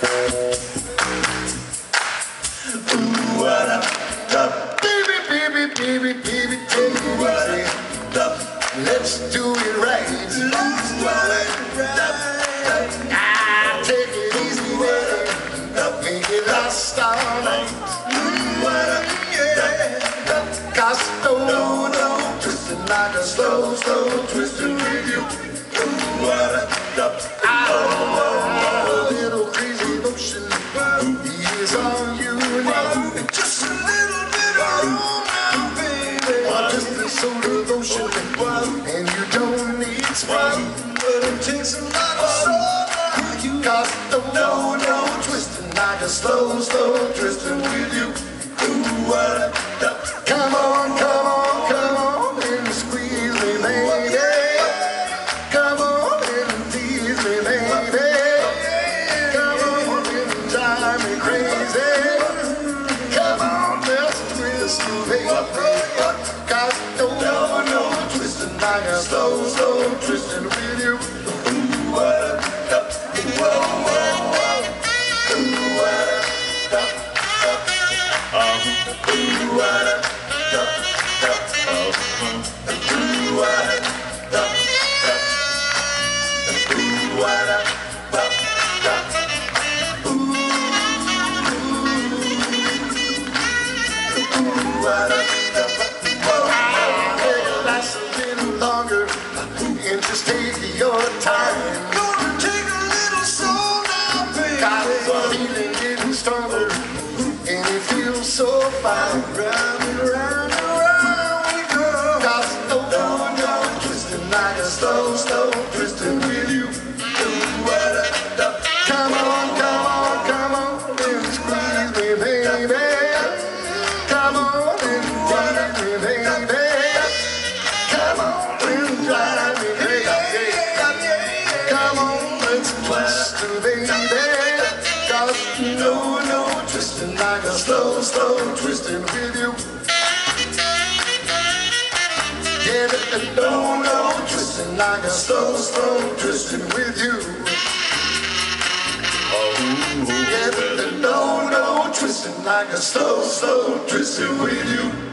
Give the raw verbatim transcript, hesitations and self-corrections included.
Ooh, what a duck. Baby, baby, baby, baby, take it easy. Let's do it right. Let's do it right. Ah, take it easy, baby. Make it last all night. Ooh, what a yeah. Cause no, no, twisting like a slow, slow twisting with you. Ooh, what a duck. Ah, a little crazy motion is all you need. Just a little bit of room now, baby. Twisting so devotion, and you don't need spring, but it takes a lot of soul. Cause no, no, twisting like a slow, slow twisting with you. Ooh, what a duck. Come on, come on, come on, and squeeze me, baby. Come on and tease me, baby. Come on and drive me crazy. Come on, let's twist me, baby. Cause no, no, twisting like a slow, slow twisting with you. Ooh, what a duck. Whoa, whoa, whoa. Ooh, what a duck, duck. Uh-huh. Ooh, what a duck, duck. Uh-huh. Ooh, what a duck, duck. Ooh, what a duck, duck. Ooh, ooh, what a duck. Whoa, last a little longer and just take your time. Gonna take a little soul now, baby. Got the feeling getting stronger and it feels so fine. Round and round and round we go. Cause no, no, no, twisting like a slow, slow twisting with you. Ooh, what a duck. Come on, come on, come on and squeeze me, baby. Come on and tease me, baby. Come on and drive me crazy. Come on, let's twist it, baby. Cause no, no, twisting like a slow, slow twisting with you. Yeah, no, no, twisting like a slow, slow twisting with you. Oh, yeah, no, no, twisting like a slow, slow twisting with you.